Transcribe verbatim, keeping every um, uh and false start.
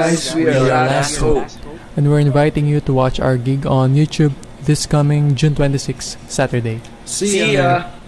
guys, we are Last Hope. And we're inviting you to watch our gig on YouTube this coming June twenty-sixth, Saturday. See ya!